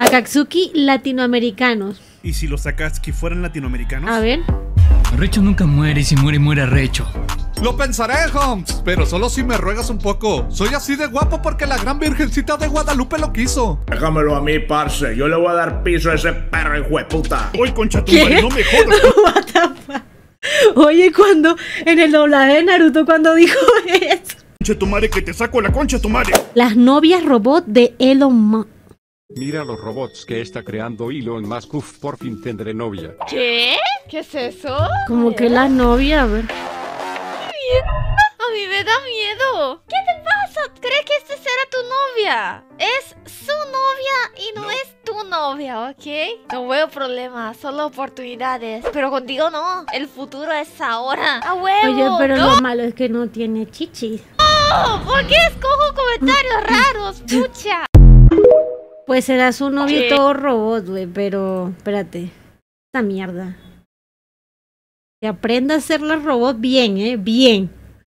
Akatsuki latinoamericanos. ¿Y si los Akatsuki fueran latinoamericanos? A ver. Recho nunca muere y si muere, muere Recho. Lo pensaré, Holmes, pero solo si me ruegas un poco. Soy así de guapo porque la gran virgencita de Guadalupe lo quiso. Déjamelo a mí, parce. Yo le voy a dar piso a ese perro, hijo de puta. ¡Uy, concha tu madre, no me jodas! What the fuck? Oye, cuando en el doblaje de Naruto, cuando dijo eso. Concha tu madre, que te saco la concha tu madre. Las novias robot de Elon Musk. Mira los robots que está creando Elon Musk. Uf, por fin tendré novia. ¿Qué? ¿Qué es eso? Como que la novia, a ver. A mí me da miedo. ¿Qué te pasa? ¿Crees que esta será tu novia? Es su novia y no es tu novia, ¿ok? No veo problemas, solo oportunidades. Pero contigo no. El futuro es ahora. ¡A huevo! Oye, pero ¿no? lo malo es que no tiene chichis. ¡Oh! ¿Por qué escojo comentarios raros? ¡Pucha! Pues será su novio ¿Qué? todo robot, güey, pero... Espérate. Esta mierda. Que aprenda a hacer la robot bien, bien.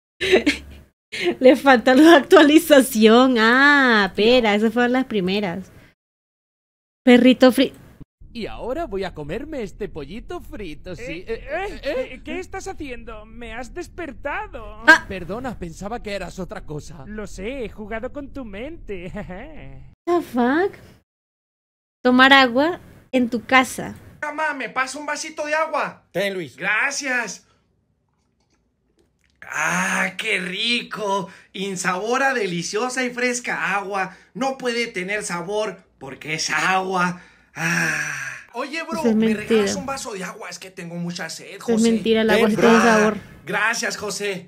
Le falta la actualización. Ah, espera, esas fueron las primeras. Perrito frito. Y ahora voy a comerme este pollito frito, sí. ¿Qué estás haciendo? Me has despertado. Ah. Perdona, pensaba que eras otra cosa. Lo sé, he jugado con tu mente. What the fuck? Tomar agua en tu casa. Mamá, ¿me pasa un vasito de agua? Ten, Luis. Gracias. ¡Ah, qué rico! Insabora, deliciosa y fresca agua. No puede tener sabor porque es agua. Ah. Oye, bro, Eso es ¿me mentira. regalas un vaso de agua? Es que tengo mucha sed, José. Es mentira, el agua sí bro. tiene sabor. Gracias, José.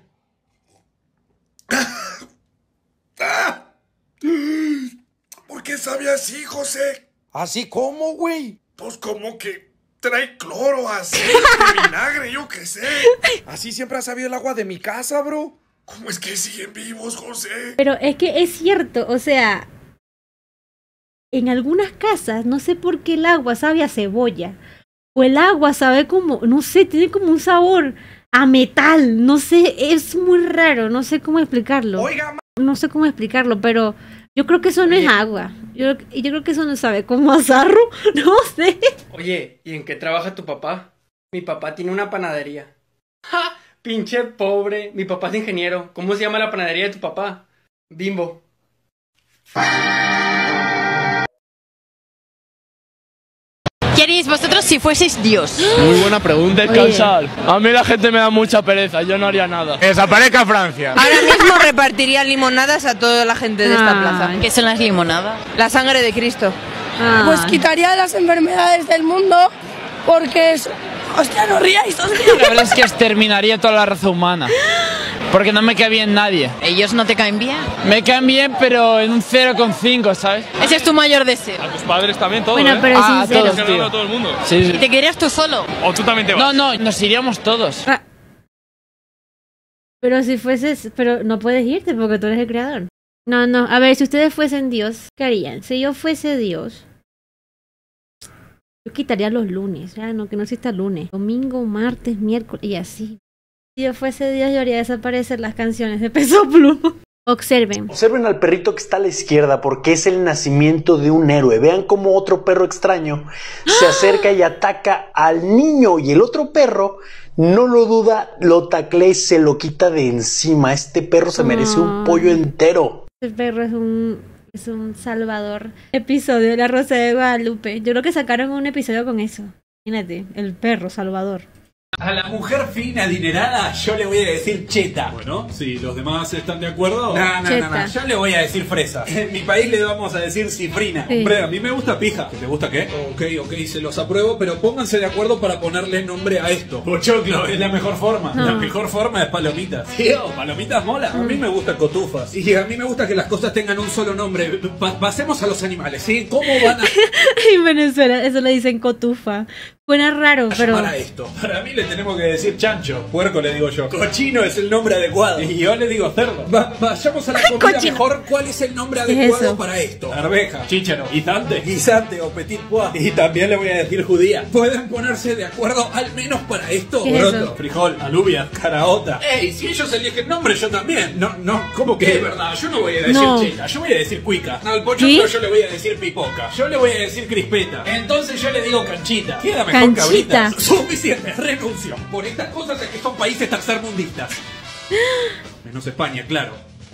¿Por qué sabe así, José? ¿Así cómo, güey? Pues como que trae cloro, aceite, vinagre, yo qué sé. Así siempre ha sabido el agua de mi casa, bro. ¿Cómo es que siguen vivos, José? Pero es que es cierto, o sea... En algunas casas, no sé por qué el agua sabe a cebolla. O el agua sabe como, no sé, tiene como un sabor a metal. No sé, es muy raro, no sé cómo explicarlo. Oiga, No sé cómo explicarlo, pero yo creo que eso no es agua. Yo creo que eso no sabe como a sarro, no sé. Oye, ¿y en qué trabaja tu papá? Mi papá tiene una panadería. ¡Ja! Pinche pobre. Mi papá es ingeniero. ¿Cómo se llama la panadería de tu papá? Bimbo. ¿Qué haríais vosotros si fueseis Dios? Muy buena pregunta, descansar. A mí la gente me da mucha pereza, yo no haría nada. Que desaparezca Francia. Ahora mismo repartiría limonadas a toda la gente de esta plaza. ¿Qué son las limonadas? La sangre de Cristo. Pues quitaría las enfermedades del mundo porque es... ¡Hostia, no ríais, hostia! La verdad es que exterminaría toda la raza humana. Porque no me cae bien nadie. ¿Ellos no te caen bien? Me caen bien, pero en un 0,5, ¿sabes? Ese es tu mayor deseo. A tus padres también, todos, Bueno, pero a sincero. todos, tío. A todo el mundo. Sí, ¿Y sí. te querías tú solo? ¿O tú también te vas? No, nos iríamos todos. Pero si fueses, pero no puedes irte porque tú eres el creador. No, a ver, si ustedes fuesen Dios, ¿qué harían? Si yo fuese Dios, yo quitaría los lunes, ya no, que no exista lunes, domingo, martes, miércoles y así. Si yo fuese Dios, yo haría desaparecer las canciones de Peso Pluma. Observen. Observen al perrito que está a la izquierda porque es el nacimiento de un héroe. Vean cómo otro perro extraño se acerca y ataca al niño y el otro perro no lo duda, lo taclea y se lo quita de encima. Este perro se merece un pollo entero. Este perro es un salvador. Episodio de La Rosa de Guadalupe. Yo creo que sacaron un episodio con eso. Imagínate, el perro salvador. A la mujer fina, adinerada, yo le voy a decir cheta. Bueno, si los demás están de acuerdo... No. Yo le voy a decir fresa. En mi país le vamos a decir cifrina. Sí. Hombre, a mí me gusta pija. ¿Te gusta qué? Ok, se los apruebo, pero pónganse de acuerdo para ponerle nombre a esto. Pochoclo, es la mejor forma. No. La mejor forma es palomitas. Tío, palomitas mola. A mí me gusta cotufas. Y a mí me gusta que las cosas tengan un solo nombre. Pasemos a los animales, ¿sí? ¿Cómo van a...? En Venezuela eso le dicen cotufa. Suena raro, pero... Para esto. Para mí le tenemos que decir chancho. Puerco le digo yo. Cochino es el nombre adecuado. Y yo le digo cerdo. Vayamos a la comida Cochino. mejor. ¿Cuál es el nombre ¿Qué adecuado es eso? para esto? Arveja, chícharo, guisante. Guisante o petit pois. Y también le voy a decir judía. ¿Pueden ponerse de acuerdo al menos para esto? ¿Qué es Poroto, eso? frijol, alubia, caraota. Ey, si ellos eligen nombre, yo también. No, ¿cómo que es verdad? Yo no voy a decir No. chela, yo voy a decir cuica. Al pochoclo ¿Qué? yo le voy a decir pipoca. Yo le voy a decir crispeta. Entonces yo le digo canchita. Queda mejor Canchita. cabrita. Suficiente, renuncio. Por estas cosas es que son países tercermundistas. Menos España, claro.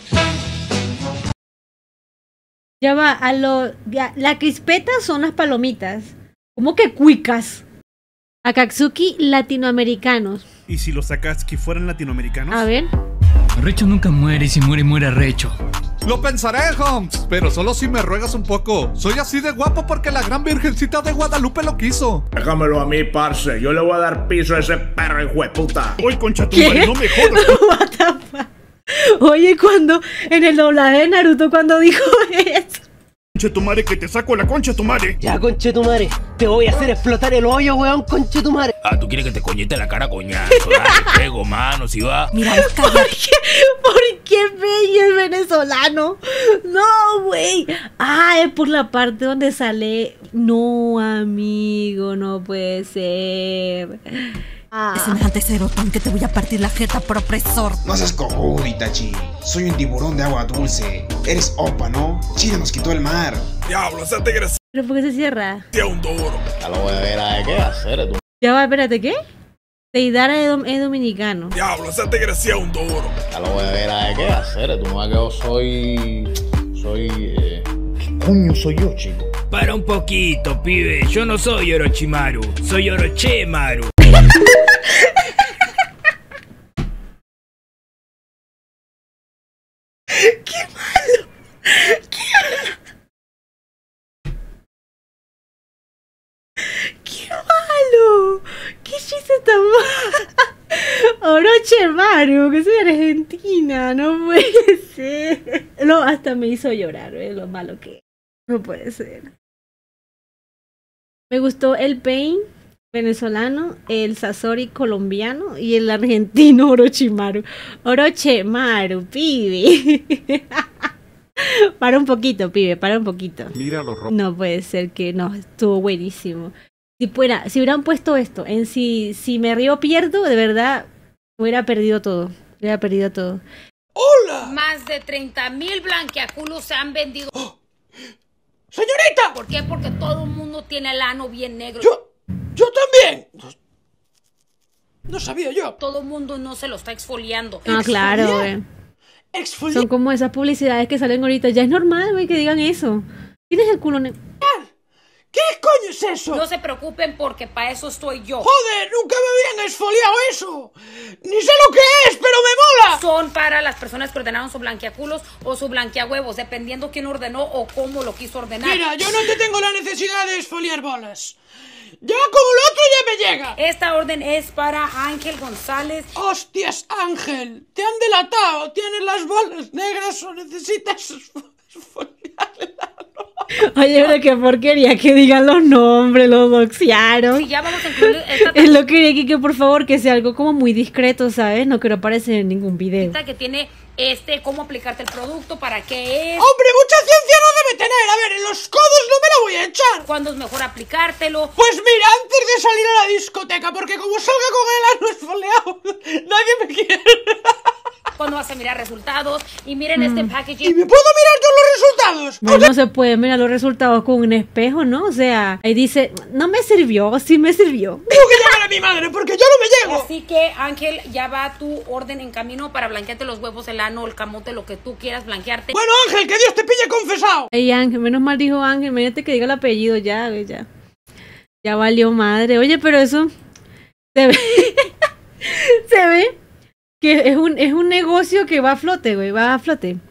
Ya va, la crispeta son las palomitas. ¿Cómo que cuicas? Akatsuki latinoamericanos. ¿Y si los Akatsuki fueran latinoamericanos? A ver. Recho nunca muere y si muere, muere Recho. Lo pensaré, Holmes, pero solo si me ruegas un poco. Soy así de guapo porque la gran virgencita de Guadalupe lo quiso. Déjamelo a mí, parce. Yo le voy a dar piso a ese perro, hijo de puta. Hoy, concha tu madre, no me jodas. What the fuck? Oye, cuando en el doblaje de Naruto, cuando dijo eso. Concha tu madre, que te saco la concha tu madre. Ya, conche tu madre. Te voy a hacer explotar el hoyo, weón, conche tu madre. Ah, tú quieres que te coñete la cara, coñazo. Dale, pego, mano, si va. Mira, ¿por qué bello es venezolano? No, güey. Ah, es por la parte donde sale. No, amigo, no puede ser. Es semejante cerotón que te voy a partir la jeta por opresor. No seas cojudo, Itachi. Soy un tiburón de agua dulce. Eres Opa, ¿no? China nos quitó el mar. Diablo, esa te gracia ¿Pero por qué se cierra? un duro. Ya lo voy a ver a qué hacer tú. Ya va, espérate, ¿qué? Deidara es dominicano. Diablo, esa te gracia un duro. Ya lo voy a ver a qué hacer tú. No es que yo soy... ¿Qué coño soy yo, chico? Para un poquito, pibe. Yo no soy Orochimaru. Soy Orochemaru. ¡Qué malo! ¡Qué malo! ¿Qué chiste tan malo? Orochimaru, que soy argentina, no puede ser. No, hasta me hizo llorar, ¿ves? Lo malo que es. No puede ser. Me gustó el Pain venezolano, el Sasori colombiano y el argentino Orochimaru. Orochimaru, pibe. Para un poquito, pibe, para un poquito. Mira los robots. No puede ser que no, estuvo buenísimo. Si hubieran puesto esto en si me río pierdo, de verdad hubiera perdido todo. Hubiera perdido todo. ¡Hola! Más de 30,000 blanquiaculos se han vendido. ¡Oh! ¡Señorita! ¿Por qué? Porque todo el mundo tiene el ano bien negro. ¡Yo también! No sabía yo. Todo el mundo no se lo está exfoliando. Ah, claro, güey. Son como esas publicidades que salen ahorita. Ya es normal, güey, que digan eso. Tienes el culo negro. ¿Qué coño es eso? No se preocupen porque para eso estoy yo. ¡Joder! ¡Nunca me habían exfoliado eso! ¡Ni sé lo que es, pero me mola! Son para las personas que ordenaron su blanquiaculos o su blanquiahuevos, dependiendo quién ordenó o cómo lo quiso ordenar. Mira, yo no te tengo la necesidad de exfoliar bolas. Ya como lo otro ya me llega. Esta orden es para Ángel González. ¡Hostias, Ángel! Te han delatado. Tienes las bolas negras o necesitas exfoliar el ano. Oye, pero qué porquería que digan los nombres, los doxiaron. Sí, ya vamos a incluir esta Es lo que quería que por favor que sea algo como muy discreto, ¿sabes? No quiero aparecer en ningún video. que tiene cómo aplicarte el producto, para qué es. ¡Hombre, mucha ciencia no debe tener! A ver, en los codos no me la voy a echar. ¿Cuándo es mejor aplicártelo? Pues mira, antes de salir a la discoteca, porque como salga con el ano esfoliado, nadie me quiere. Cuando vas a mirar resultados y miren este packaging. ¿Y me puedo mirar yo los resultados? No, no se puede mirar los resultados con un espejo, ¿no? O sea, ahí dice, no me sirvió, sí me sirvió. Tengo que llamar a mi madre porque yo no me llego. Así que, Ángel, ya va tu orden en camino para blanquearte los huevos, el ano, el camote, lo que tú quieras blanquearte. Bueno, Ángel, que Dios te pille confesado. Ey, Ángel, menos mal dijo Ángel, imagínate que diga el apellido ya, güey, ya. Ya valió madre. Oye, pero eso se ve, se ve que es un negocio que va a flote, güey, va a flote.